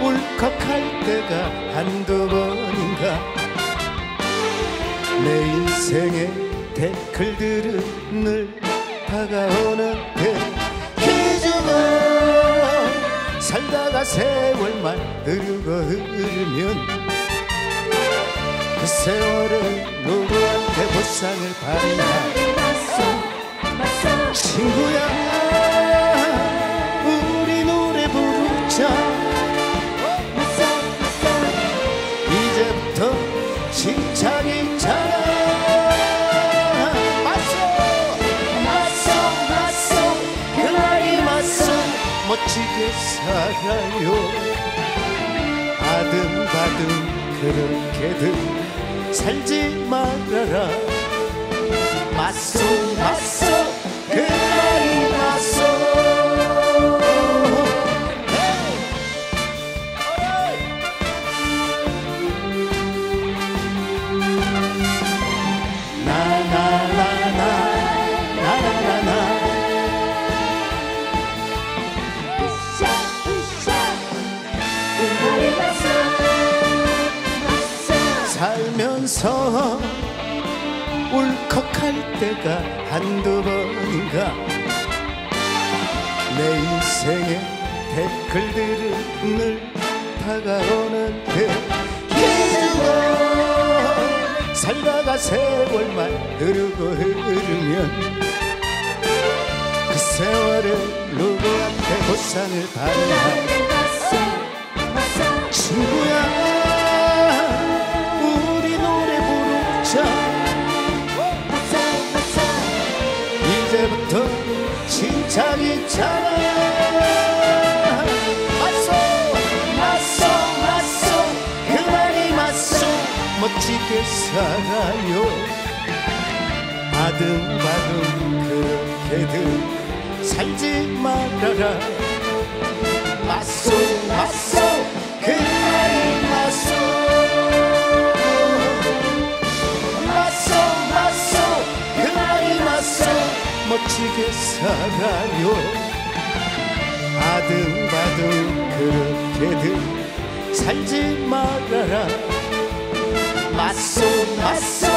울컥할 때가 한두 번인가. 내 인생의 댓글들은 늘 다가오는데 기죽어 살다가 세월만 흐르고 흐르면 그 세월을 누구한테 보상을 받나. 친구야 우리 노래 부르자. 이제부터 시작이잖아. 맞서 그날이 맞서 멋지게 살아요. 아등바등 그렇게든 살지 말아라. 맞서 그날이 맞서. 살면서 울컥할 때가 한두 번인가. 내 인생의 댓글들은 늘 다가오는데 기죽어 살다가 세월만 흐르고 흐르면 그 세월을 누구한테 보상을 받나. 친구야 이제부터 시작이잖아. 맞서 그날이 맞서 멋지게 살아요. 아등바등 그렇게든 살지 말아라. 맞서 그날이 맞서. 멋지게 살아요. 아등바등 그렇게든 살지 말아라. 맞서